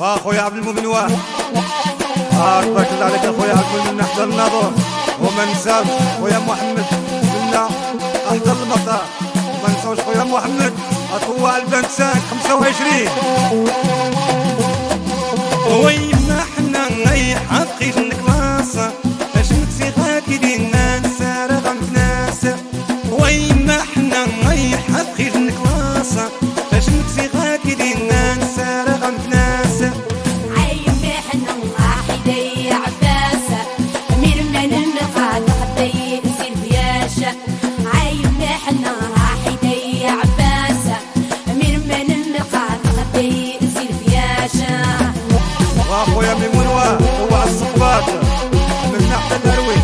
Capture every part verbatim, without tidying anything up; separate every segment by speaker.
Speaker 1: واخويا عبد المؤمن واه بارك الله عليك اخويا عبد المؤمن نحضر الناظور وما ننساوش خويا محمد قلنا احضر المطار وما ننساوش خويا محمد اطوع البنسان خمسة وعشرين
Speaker 2: ويما حنا اي حقي جنك لاصه اش نكسي غاكي دينا نسارة غنتناسى ويما حنا اي حقي جنك لاصه اش نكسي غاكي دينا نسارة غنتناسى
Speaker 3: عيب حنا حدي عباسه امير من النقاد خدي يصير بياشا عيب حنا حدي عباسه امير من النقاد خدي يصير بياشا
Speaker 1: واخويا ميمون واه هو الصباط من ناحية الأروي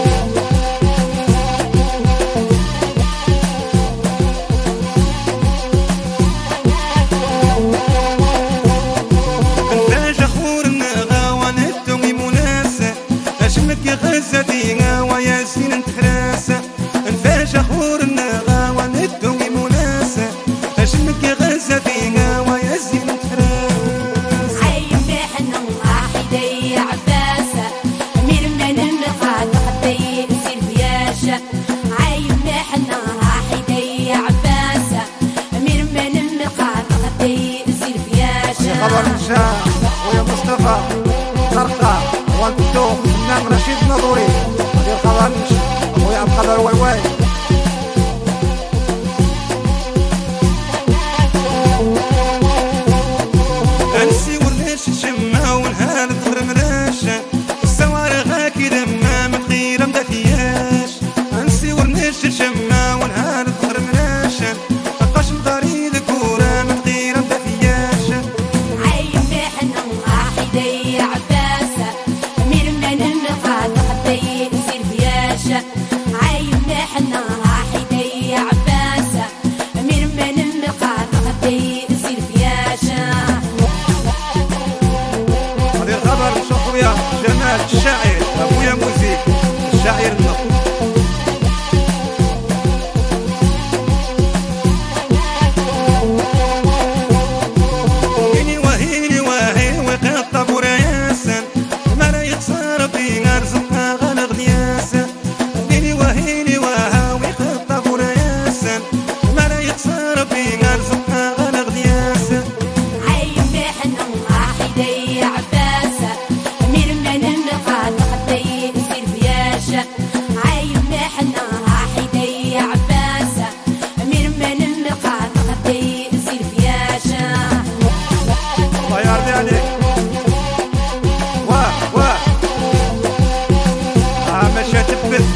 Speaker 2: انت جخور النغاوة نتومي مناسة اشمك يا غزة دينا ويا زين انت خراسة انت جخور النغاوة نتومي مناسة اشمك يا غزة دينا ويا زين انت خراسة
Speaker 3: عيب حنا حدي عباسه امير من النقاد خدي يصير بياشا عيب حنا حدي عباسه امير من النقاد خدي يصير بياشا
Speaker 1: خبر مشاء خويا مصطفى طرقة وانتو فنان رشيد نظوري هذه الخبر مشاء خويا عبد القادر واي واي
Speaker 2: انسي ورناش الشمة ونهار ظهر مراشة السوارة غاكي دما من غير مدافياش انسي ورناش الشمة ونهار ظهر مراشة بقاش مضاري الكورة من غير مدافياش
Speaker 3: عيب حنا حدي عباسه امير من النقاد خدي يصير بياشا عيب حنا حدي عباسه امير من النقاد خدي يصير بياشا
Speaker 1: هذه الخبر شو خويا جمال الشاعر ابويا موزيك الشاعر النقد
Speaker 2: ويني وهيني واهي وقطة برياسا ما لا يخسر فينا رزقها غنغ نياسا ويني وهيني واها وقطة برياسا ما لا يخسر فينا رزقها غنغ نياسا
Speaker 3: عيب حنا حدي عباسه امير من النقاد خدي يصير بياشا عيب حنا حدي عباسه امير من النقاد خدي يصير بياشا
Speaker 1: الله يرضي عليك واه واه ها مشى تبث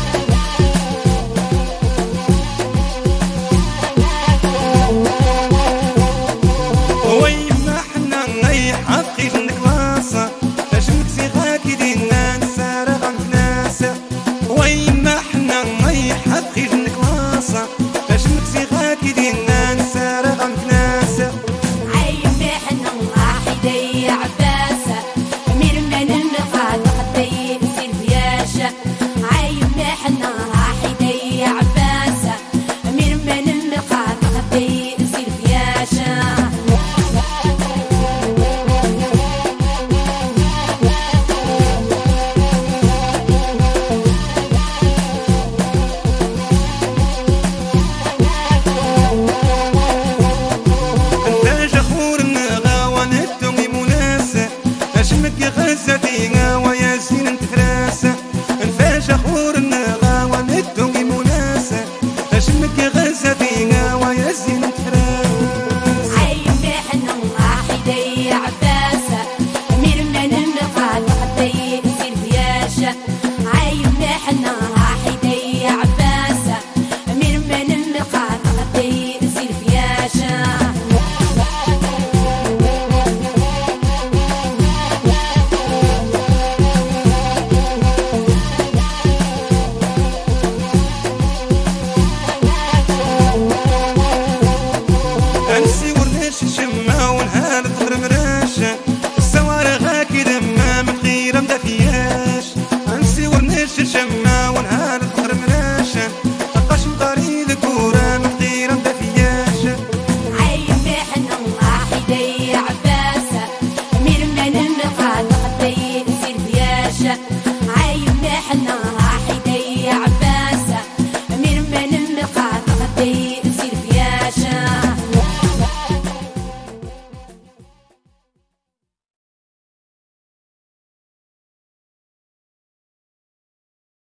Speaker 2: ويما حنا اي حقي جنك لاصه اش نكسي غاكي دينا نسارة غنتناسى ويما حنا اي حقي جنك لاصه اش نكسي غاكي دينا نسارة غنتناسى
Speaker 3: عيب حنا حدي عباسه امير من النقاد خدي يصير بياشا عيب حنا حدي عباسه امير من النقاد خدي يصير بياشا
Speaker 2: انت جخور النغاوة نتومي مناسة اشمك يا غزة دينا ويا زين انت فراسة انت جخور النغاوة نتومي مناسة اشمك يا غزة دينا ويا زين انت فراسة
Speaker 3: عيب حنا حدي عباسه امير من النقاد خدي يصير بياشا عيب حنا حدي عباسه امير من النقاد خدي يصير بياشا
Speaker 2: انسي ورناش الشمة ونهار ظهر مراشة السوارة غاكي دما من غير مدافياش انسي ورناش الشمة ونهار ظهر مراشة بقاش مضاري الكورة من غير مدافياش
Speaker 3: عيب حنا حدي عباسه امير من فياشة